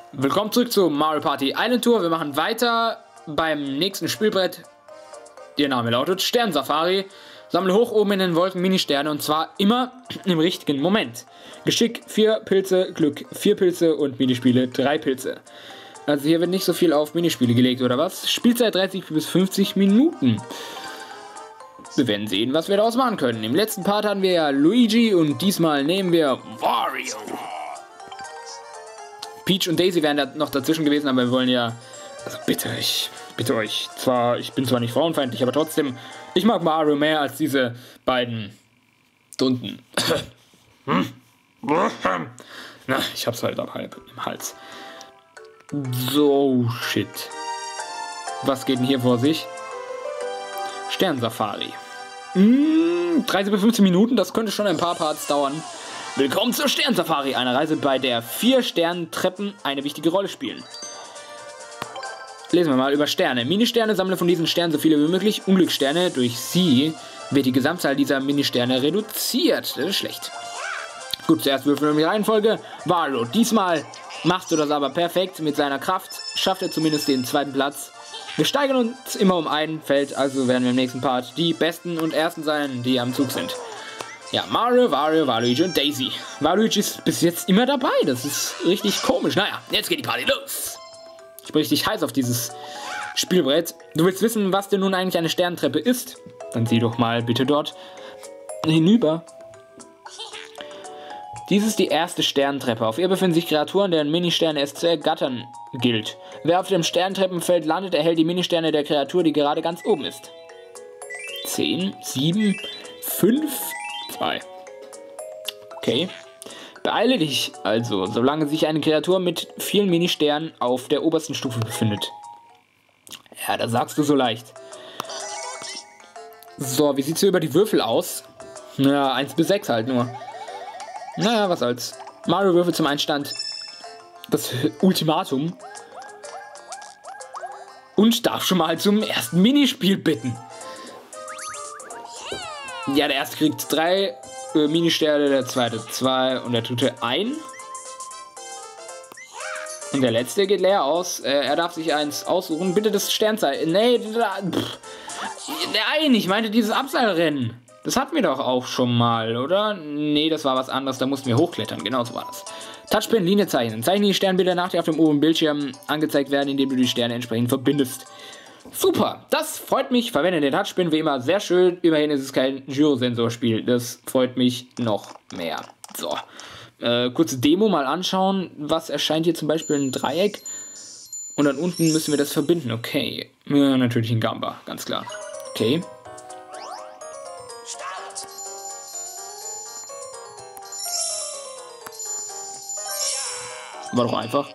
Willkommen zurück zu Mario Party Island Tour. Wir machen weiter beim nächsten Spielbrett. Ihr Name lautet Sternsafari. Sammle hoch oben in den Wolken Mini-Sterne und zwar immer im richtigen Moment. Geschick 4 Pilze, Glück 4 Pilze und Minispiele 3 Pilze. Also hier wird nicht so viel auf Minispiele gelegt, oder was? Spielzeit 30 bis 50 Minuten. Wir werden sehen, was wir daraus machen können. Im letzten Part hatten wir ja Luigi und diesmal nehmen wir Wario. Peach und Daisy wären da noch dazwischen gewesen, aber wir wollen ja... Also bitte, ich bitte euch. Ich bin zwar nicht frauenfeindlich, aber trotzdem, ich mag Mario mehr als diese beiden Dunden. Na, ich hab's halt ab halb im Hals. So, shit. Was geht denn hier vor sich? Sternsafari. 30 bis 15 Minuten, das könnte schon ein paar Parts dauern. Willkommen zur Sternsafari, einer Reise, bei der 4 Sternentreppen eine wichtige Rolle spielen. Lesen wir mal über Sterne. Ministerne, sammle von diesen Sternen so viele wie möglich. Unglückssterne, durch sie wird die Gesamtzahl dieser Ministerne reduziert. Das ist schlecht. Gut, zuerst würfeln wir die Reihenfolge. Wario, diesmal machst du das aber perfekt. Mit seiner Kraft schafft er zumindest den zweiten Platz. Wir steigern uns immer um ein Feld, also werden wir im nächsten Part die Besten und Ersten sein, die am Zug sind. Ja, Mario, Wario, Waluigi und Daisy. Waluigi ist bis jetzt immer dabei, das ist richtig komisch. Naja, jetzt geht die Party los. Ich bin richtig heiß auf dieses Spielbrett. Du willst wissen, was denn nun eigentlich eine Sternentreppe ist? Dann sieh doch mal bitte dort hinüber. Dies ist die erste Sternentreppe. Auf ihr befinden sich Kreaturen, deren Ministerne es zu ergattern gilt. Wer auf dem Sternentreppenfeld landet, erhält die Ministerne der Kreatur, die gerade ganz oben ist. 10, 7, 5, 2. Okay. Beeile dich also, solange sich eine Kreatur mit vielen Ministernen auf der obersten Stufe befindet. Ja, das sagst du so leicht. So, wie sieht's hier über die Würfel aus? Ja, 1 bis 6 halt nur. Naja, was soll's. Mario würfelt zum Einstand das Ultimatum. Und darf schon mal zum ersten Minispiel bitten. Ja, der erste kriegt 3 Ministerne, der zweite 2 und der dritte 1. Und der letzte geht leer aus. Er darf sich eins aussuchen. Bitte das Sternzeichen. Nee, nein, ich meinte dieses Abseilrennen. Das hatten wir doch auch schon mal, oder? Nee, das war was anderes. Da mussten wir hochklettern. Genau so war das. Touchpin, Linie zeichnen. Zeichne die Sternbilder nach, die auf dem oberen Bildschirm angezeigt werden, indem du die Sterne entsprechend verbindest. Super, das freut mich. Verwende den Touchpin wie immer, sehr schön. Immerhin ist es kein Gyrosensorspiel. Das freut mich noch mehr. So, kurze Demo mal anschauen. Was erscheint hier zum Beispiel ein Dreieck? Und dann unten müssen wir das verbinden. Okay, ja, natürlich ein Gamba, ganz klar. Okay. War doch einfach.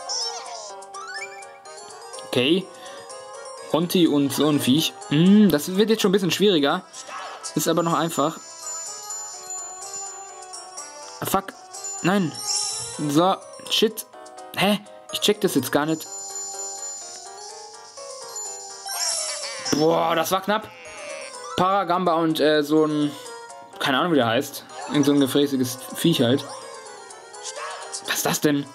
Okay. Honti und so ein Viech. Das wird jetzt schon ein bisschen schwieriger. Ist aber noch einfach. Fuck. Nein. So. Shit. Hä? Ich check das jetzt gar nicht. Boah, das war knapp. Paragamba und so ein... Keine Ahnung, wie der heißt. Irgend so ein gefräßiges Viech halt. Was ist das denn?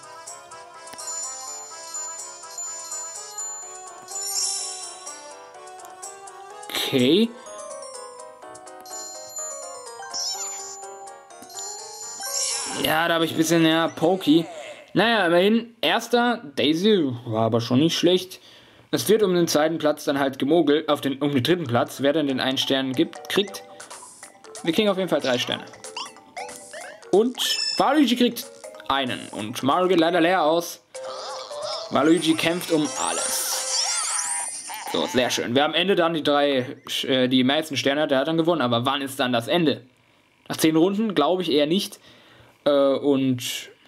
Okay. Ja, da habe ich ein bisschen, ja, Pokey. Naja, immerhin, erster, Daisy, war aber schon nicht schlecht. Es wird um den zweiten Platz dann halt gemogelt, um den dritten Platz, wer dann den einen Stern kriegt. Wir kriegen auf jeden Fall 3 Sterne. Und Waluigi kriegt einen. Und Mario geht leider leer aus. Waluigi kämpft um alles. So, sehr schön. Wer am Ende dann die meisten Sterne hat, der hat dann gewonnen. Aber wann ist dann das Ende? Nach 10 Runden glaube ich eher nicht. Und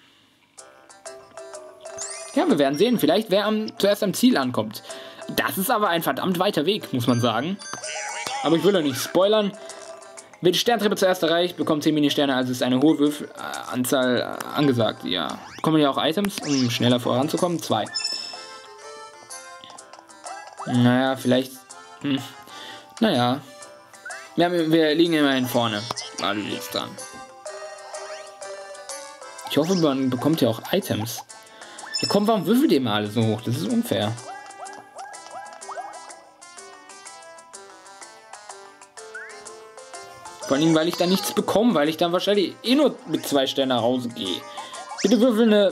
ja, wir werden sehen. Vielleicht wer zuerst am Ziel ankommt. Das ist aber ein verdammt weiter Weg, muss man sagen. Aber ich will ja nicht spoilern. Wer die Sterntreppe zuerst erreicht, bekommt 10 Mini-Sterne, also ist eine hohe Würfelanzahl angesagt. Ja. Bekommen ja auch Items, um schneller voranzukommen. 2. Naja, vielleicht... Naja. Ja, wir liegen immerhin vorne. Ah, du liegst dran. Ich hoffe, man bekommt ja auch Items. Ja komm, warum würfelt ihr immer alle so hoch? Das ist unfair. Vor allem, weil ich da nichts bekomme, weil ich dann wahrscheinlich eh nur mit 2 Sternen nach Hause gehe. Bitte würfel eine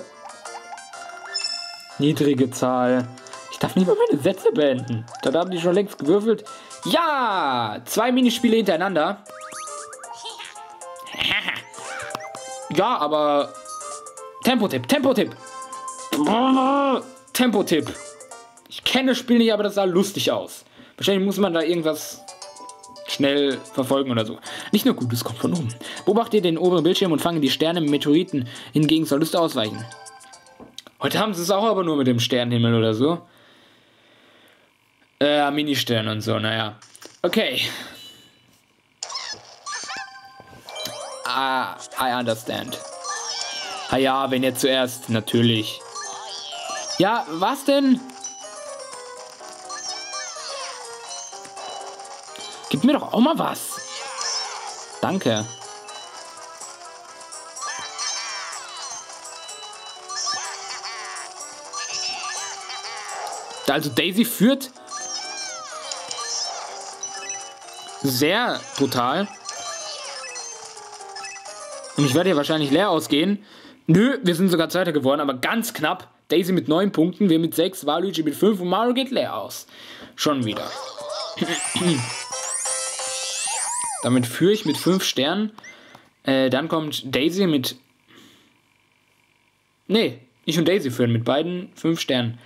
niedrige Zahl. Ich darf nicht mal meine Sätze beenden. Da haben die schon längst gewürfelt. Ja! 2 Minispiele hintereinander. Ja, aber... Tempotipp, Tempotipp. Tempotipp. Ich kenne das Spiel nicht, aber das sah lustig aus. Wahrscheinlich muss man da irgendwas schnell verfolgen oder so. Nicht nur Gutes kommt von oben. Beobachte den oberen Bildschirm und fange die Sterne mit Meteoriten. Hingegen solltest du ausweichen. Heute haben sie es auch aber nur mit dem Sternenhimmel oder so. Ministern und so, naja. Okay. I understand. Ah ja, wenn jetzt zuerst, natürlich. Ja, was denn? Gib mir doch auch mal was. Danke. Also Daisy führt sehr brutal. Und ich werde hier wahrscheinlich leer ausgehen. Nö, wir sind sogar Zweiter geworden, aber ganz knapp. Daisy mit 9 Punkten, wir mit 6, Waluigi mit 5 und Mario geht leer aus. Schon wieder. Damit führe ich mit 5 Sternen. Dann kommt Daisy mit... Nee, ich und Daisy führen mit beiden 5 Sternen.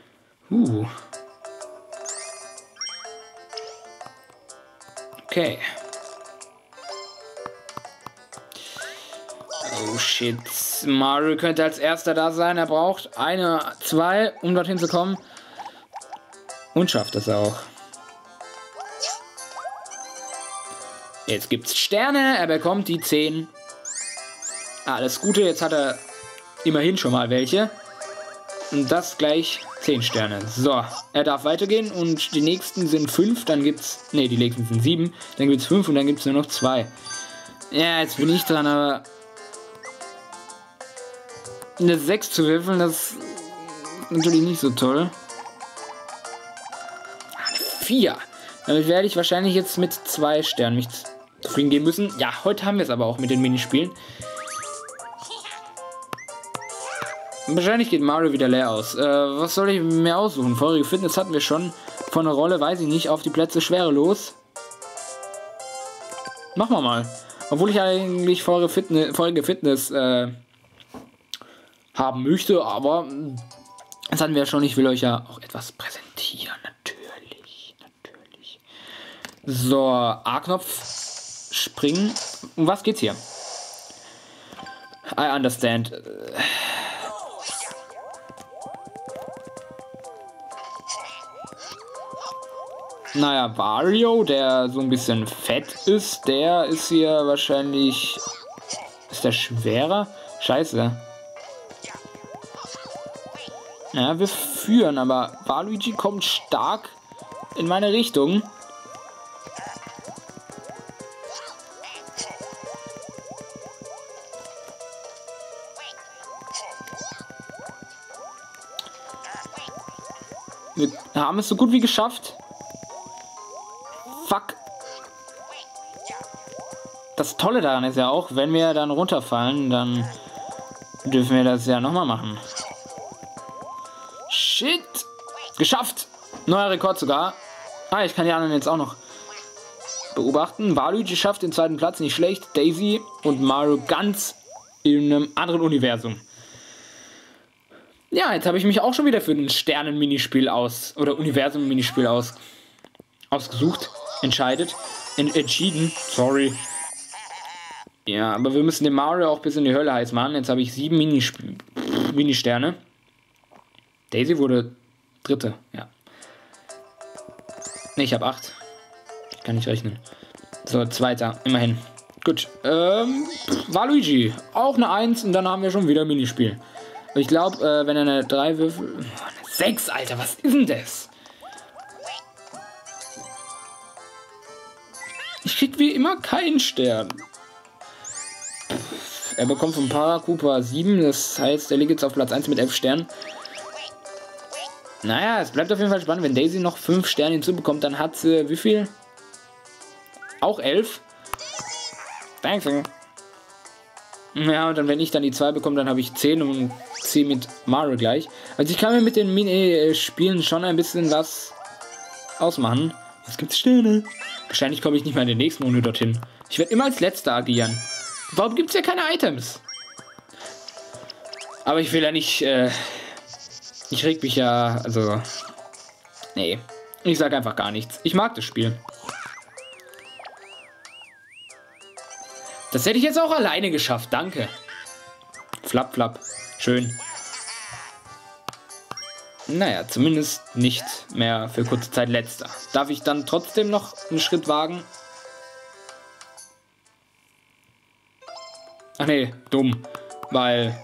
Okay. Oh shit. Mario könnte als erster da sein. Er braucht 2, um dorthin zu kommen. Und schafft es auch. Jetzt gibt's Sterne. Er bekommt die 10. Alles Gute. Jetzt hat er immerhin schon mal welche. Und das gleich 10 Sterne. So, er darf weitergehen und die nächsten sind 5, dann gibt's... Ne, die nächsten sind 7, dann gibt's 5 und dann gibt's nur noch 2. Ja, jetzt bin ich dran, aber... Eine 6 zu würfeln, das ist natürlich nicht so toll. Eine 4. Damit werde ich wahrscheinlich jetzt mit 2 Sternen mich zufrieden geben müssen. Ja, heute haben wir es aber auch mit den Minispielen. Wahrscheinlich geht Mario wieder leer aus. Was soll ich mir aussuchen? Feurige Fitness hatten wir schon. Von der Rolle weiß ich nicht. Auf die Plätze schwerelos. Machen wir mal. Obwohl ich eigentlich feurige Fitness haben möchte. Aber das hatten wir ja schon. Ich will euch ja auch etwas präsentieren. Natürlich. Natürlich. So, A-Knopf. Springen. Um was geht's hier? I understand. Naja, Wario, der so ein bisschen fett ist, der ist hier wahrscheinlich... Ist der schwerer? Scheiße. Ja, wir führen, aber Waluigi kommt stark in meine Richtung. Wir haben es so gut wie geschafft. Fuck. Das Tolle daran ist ja auch, wenn wir dann runterfallen, dann dürfen wir das ja nochmal machen. Shit. Geschafft. Neuer Rekord sogar. Ah, ich kann die anderen jetzt auch noch beobachten. Waluigi schafft den 2. Platz, nicht schlecht. Daisy und Mario ganz in einem anderen Universum. Ja, jetzt habe ich mich auch schon wieder für ein Sternen-Minispiel oder Universum-Minispiel ausgesucht. Entschieden. Sorry. Ja, aber wir müssen den Mario auch bis in die Hölle heiß machen. Jetzt habe ich 7 Mini-Sterne. Daisy wurde 3. Ja. Ne, ich habe 8. Ich kann nicht rechnen. So, 2. Immerhin. Gut. Waluigi. Auch eine 1 und dann haben wir schon wieder ein Minispiel. Ich glaube, wenn er eine 3 würfelt... Eine 6, Alter, was ist denn das? Ich krieg wie immer keinen Stern. Er bekommt vom Paracupa 7, das heißt, er liegt jetzt auf Platz 1 mit 11 Sternen. Naja, es bleibt auf jeden Fall spannend. Wenn Daisy noch 5 Sterne hinzubekommt, dann hat sie wie viel? Auch 11. Danke. Ja, und dann, wenn ich dann die 2 bekomme, dann habe ich 10 und ziehe mit Mario gleich. Also ich kann mir mit den Mini-Spielen schon ein bisschen was ausmachen. Jetzt gibt's Sterne. Wahrscheinlich komme ich nicht mal in der nächsten Runde dorthin. Ich werde immer als Letzter agieren. Warum gibt es ja keine Items? Aber ich will ja nicht, ich reg mich ja, also, nee. Ich sage einfach gar nichts. Ich mag das Spiel. Das hätte ich jetzt auch alleine geschafft, danke. Flap, flap. Schön. Naja, zumindest nicht mehr für kurze Zeit letzter. Darf ich dann trotzdem noch einen Schritt wagen? Ach nee, dumm. Weil...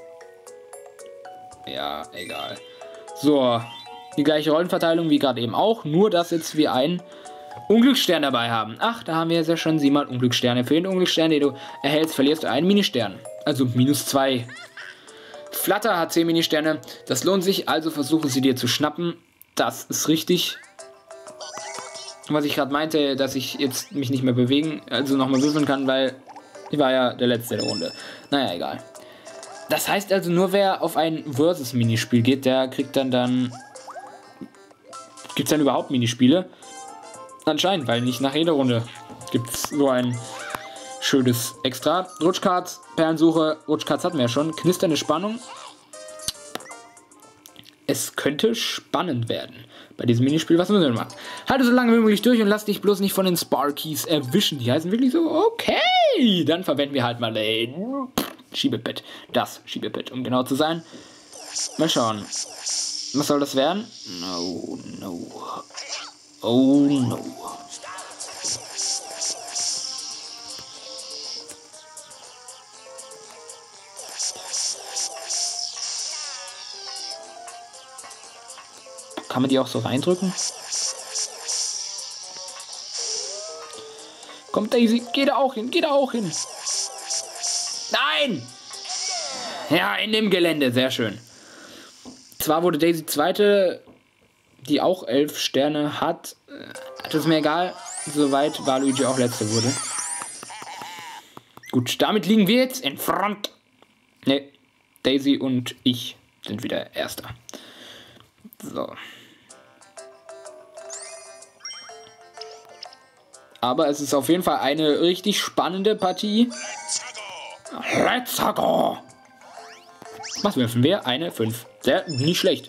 ja, egal. So, die gleiche Rollenverteilung wie gerade eben auch. Nur, dass jetzt wir einen Unglücksstern dabei haben. Ach, da haben wir jetzt ja schon 7 Unglückssterne. Für jeden Unglücksstern, den du erhältst, verlierst du einen Ministern. Also -2. Flutter hat 10 Ministerne. Das lohnt sich, also versuche sie dir zu schnappen. Das ist richtig. Was ich gerade meinte, dass ich jetzt mich nicht mehr bewegen, also nochmal würfeln kann, weil ich war ja der Letzte der Runde. Naja, egal. Das heißt also, nur wer auf ein Versus-Minispiel geht, der kriegt dann... Gibt es dann überhaupt Minispiele? Anscheinend, weil nicht nach jeder Runde gibt es so ein schönes Extra. Rutschkarts, Perlensuche, Rutschkarts hatten wir ja schon. Knisternde Spannung. Es könnte spannend werden bei diesem Minispiel. Was müssen wir machen? Halte so lange wie möglich durch und lass dich bloß nicht von den Sparkies erwischen. Die heißen wirklich so, okay. Dann verwenden wir halt mal den Schiebepad. Das Schiebepad, um genau zu sein. Mal schauen. Was soll das werden? No, no. Oh, no. Kann man die auch so reindrücken? Kommt Daisy, geh da auch hin, geh da auch hin. Nein! Ja, in dem Gelände, sehr schön. Zwar wurde Daisy Zweite, die auch 11 Sterne hat. Das ist mir egal, soweit Waluigi auch Letzte wurde. Gut, damit liegen wir jetzt in Front. Ne, Daisy und ich sind wieder Erster. So. Aber es ist auf jeden Fall eine richtig spannende Partie. Let's go! Was würfeln wir? Eine 5. Sehr, nicht schlecht.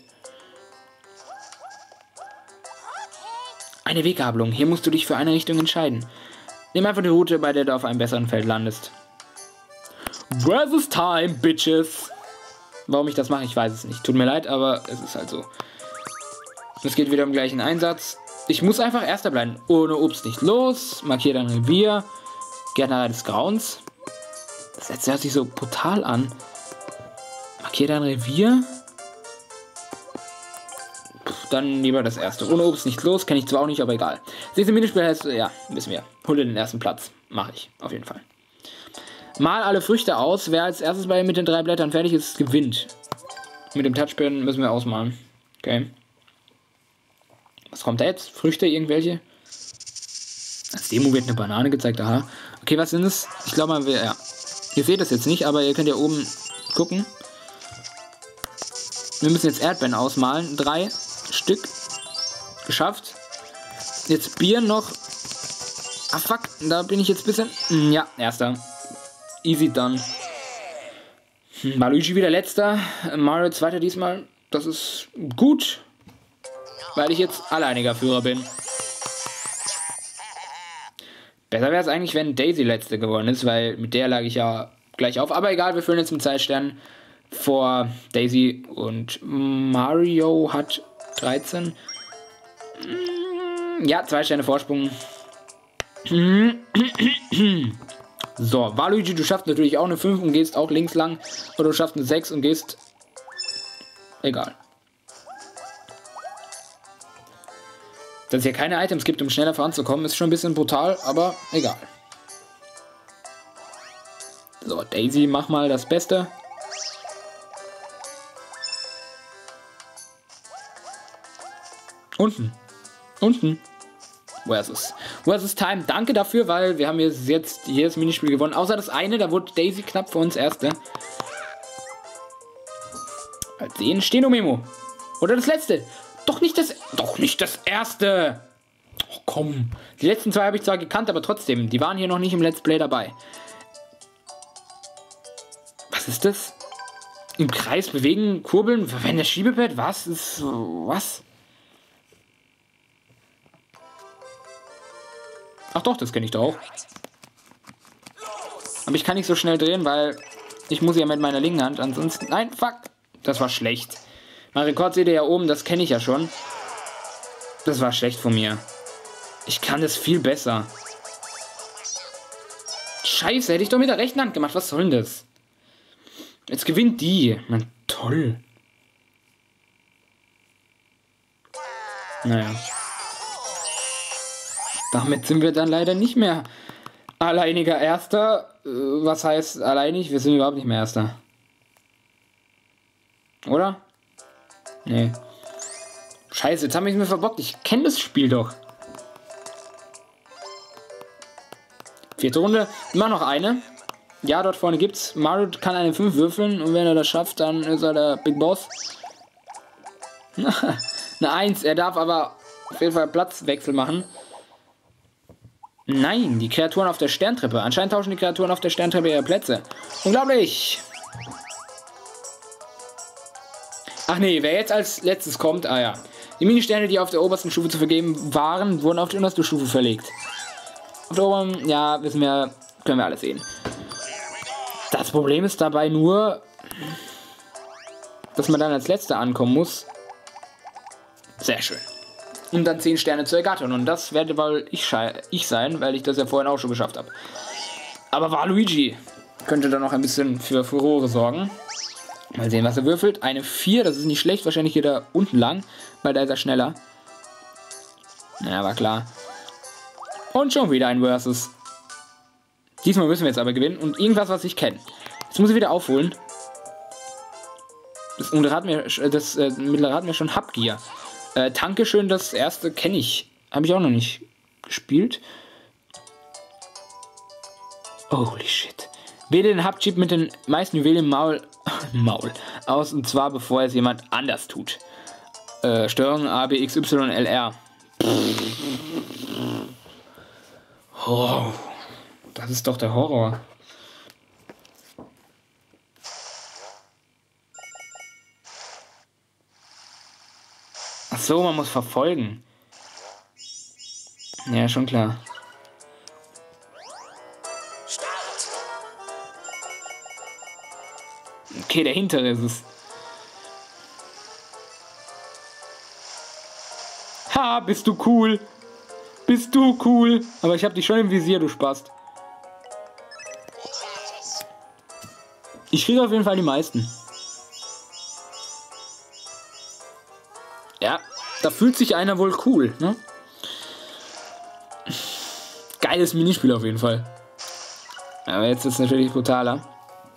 Eine Weggabelung. Hier musst du dich für eine Richtung entscheiden. Nimm einfach die Route, bei der du auf einem besseren Feld landest. Versus Time, Bitches. Warum ich das mache, ich weiß es nicht. Tut mir leid, aber es ist halt so. Es geht wieder um gleichen Einsatz. Ich muss einfach Erster bleiben. Ohne Obst nicht los. Markiere dein Revier. Gärtnerei des Grauens. Das letzte hört sich so brutal an. Markiere dein Revier. Dann lieber das erste. Ohne Obst nicht los. Kenne ich zwar auch nicht, aber egal. Diese Minispiel heißt, ja, wissen wir. Hole den ersten Platz. Mache ich. Auf jeden Fall. Mal alle Früchte aus. Wer als erstes mit den 3 Blättern fertig ist, gewinnt. Mit dem Touchpad müssen wir ausmalen. Okay. Was kommt da jetzt? Früchte, irgendwelche? Als Demo wird eine Banane gezeigt, aha. Okay, was sind es? Ich glaube mal, ja. Ihr seht das jetzt nicht, aber ihr könnt ja oben gucken. Wir müssen jetzt Erdbeeren ausmalen. 3 Stück. Geschafft. Jetzt Bier noch. Ah, fuck. Da bin ich jetzt ein bisschen... Ja, Erster. Easy done. Waluigi wieder Letzter. Mario Zweiter diesmal. Das ist gut. Weil ich jetzt alleiniger Führer bin. Besser wäre es eigentlich, wenn Daisy Letzte geworden ist, weil mit der lag ich ja gleich auf. Aber egal, wir füllen jetzt mit Zeitsternen vor Daisy und Mario hat 13. Ja, 2 Sterne Vorsprung. So, Waluigi, du schaffst natürlich auch eine 5 und gehst auch links lang. Oder du schaffst eine 6 und gehst... Egal. Dass es hier keine Items gibt, um schneller voranzukommen, ist schon ein bisschen brutal, aber egal. So, Daisy, mach mal das Beste. Unten. Unten. Versus Time. Danke dafür, weil wir haben jetzt jedes Minispiel gewonnen. Außer das eine, da wurde Daisy knapp für uns Erste. Als sehen, Steno-Memo. Oder das letzte. Doch nicht das erste. Oh, komm. Die letzten zwei habe ich zwar gekannt, aber trotzdem. Die waren hier noch nicht im Let's Play dabei. Was ist das? Im Kreis bewegen, kurbeln, wenn das Schiebebett? Was? Was? Ach doch, das kenne ich doch auch. Aber ich kann nicht so schnell drehen, weil ich muss ja mit meiner linken Hand, ansonsten... Nein, fuck. Das war schlecht. Mein Rekord seht ihr ja oben, das kenne ich ja schon. Das war schlecht von mir. Ich kann das viel besser. Scheiße, hätte ich doch mit der rechten Hand gemacht. Was soll denn das? Jetzt gewinnt die. Man, toll. Naja. Damit sind wir dann leider nicht mehr alleiniger Erster. Was heißt alleinig? Wir sind überhaupt nicht mehr Erster. Oder? Nee. Scheiße, jetzt haben wir es mir verbockt. Ich kenne das Spiel doch. 4. Runde. Immer noch eine. Ja, dort vorne gibt's. Mario kann eine 5 würfeln und wenn er das schafft, dann ist er der Big Boss. Eine 1. Er darf aber auf jeden Fall Platzwechsel machen. Nein, die Kreaturen auf der Sterntreppe. Anscheinend tauschen die Kreaturen auf der Sterntreppe ihre Plätze. Unglaublich! Ach nee, wer jetzt als letztes kommt, ah ja. Die Ministerne, die auf der obersten Stufe zu vergeben waren, wurden auf die unterste Stufe verlegt. Auf der oberen, ja, wissen wir, können wir alles sehen. Das Problem ist dabei nur, dass man dann als Letzter ankommen muss. Sehr schön. Und dann 10 Sterne zu ergattern. Und das werde wohl ich sein, weil ich das ja vorhin auch schon geschafft habe. Aber Waluigi könnte dann noch ein bisschen für Furore sorgen. Mal sehen, was er würfelt. Eine 4, das ist nicht schlecht. Wahrscheinlich geht er unten lang, weil da ist er schneller. Ja, war klar. Und schon wieder ein Versus. Diesmal müssen wir jetzt aber gewinnen. Und irgendwas, was ich kenne. Jetzt muss ich wieder aufholen. Das mittlere hat mir schon Hubgear. Dankeschön, das erste kenne ich. Habe ich auch noch nicht gespielt. Holy shit. Wähle den Hub-Chip mit den meisten Juwelen im Maul aus, und zwar bevor es jemand anders tut. Steuerung A, B, X, Y, L, R. Oh, das ist doch der Horror. Ach so, man muss verfolgen. Ja, schon klar. Okay, der hintere ist es. Ha, bist du cool. Bist du cool. Aber ich hab dich schon im Visier, du Spast. Ich kriege auf jeden Fall die meisten. Ja, da fühlt sich einer wohl cool, ne? Geiles Minispiel auf jeden Fall. Aber jetzt ist es natürlich brutaler.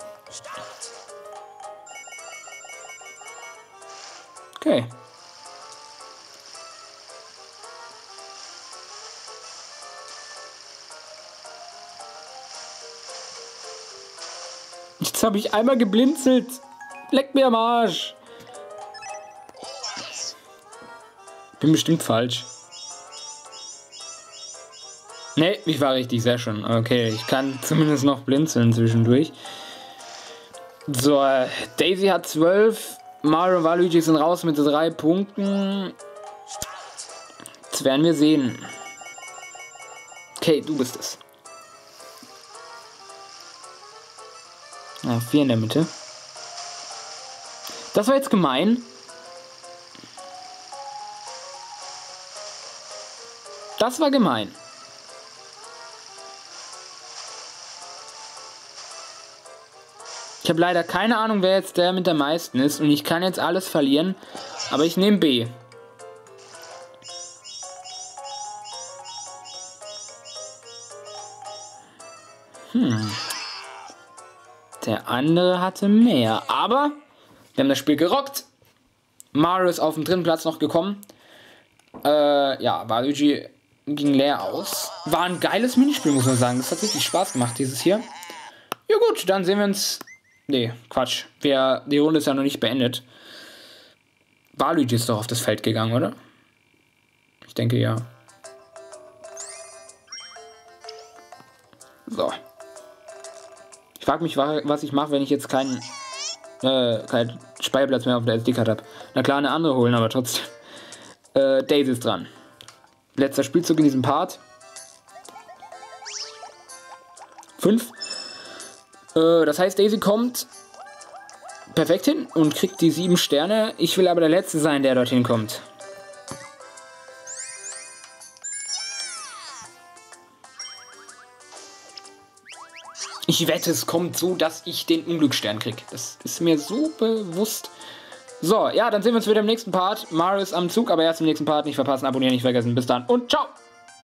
Okay. Jetzt habe ich einmal geblinzelt. Leck mir am Arsch. Bin bestimmt falsch. Ne, ich war richtig, sehr schön. Okay, ich kann zumindest noch blinzeln zwischendurch. So, Daisy hat 12. Mario und Waluigi sind raus mit 3 Punkten. Das werden wir sehen. Okay, du bist es. Ja, 4 in der Mitte. Das war jetzt gemein. Das war gemein. Ich habe leider keine Ahnung, wer jetzt der mit der meisten ist. Und ich kann jetzt alles verlieren. Aber ich nehme B. Der andere hatte mehr. Aber wir haben das Spiel gerockt. Mario ist auf den dritten Platz noch gekommen. Ja, Waluigi ging leer aus. War ein geiles Minispiel, muss man sagen. Das hat richtig Spaß gemacht, dieses hier. Ja gut, dann sehen wir uns... Nee, Quatsch. Die Runde ist ja noch nicht beendet. Waluigi ist doch auf das Feld gegangen, oder? Ich denke, ja. So. Ich frage mich, was ich mache, wenn ich jetzt keinen Speicherplatz mehr auf der SD-Karte habe. Na klar, eine andere holen, aber trotzdem. Daisy ist dran. Letzter Spielzug in diesem Part. 5. Das heißt, Daisy kommt perfekt hin und kriegt die 7 Sterne. Ich will aber der Letzte sein, der dorthin kommt. Ich wette, es kommt so, dass ich den Unglücksstern kriege. Das ist mir so bewusst. So, ja, dann sehen wir uns wieder im nächsten Part. Mario ist am Zug, aber erst im nächsten Part. Nicht verpassen, abonnieren, nicht vergessen. Bis dann und ciao!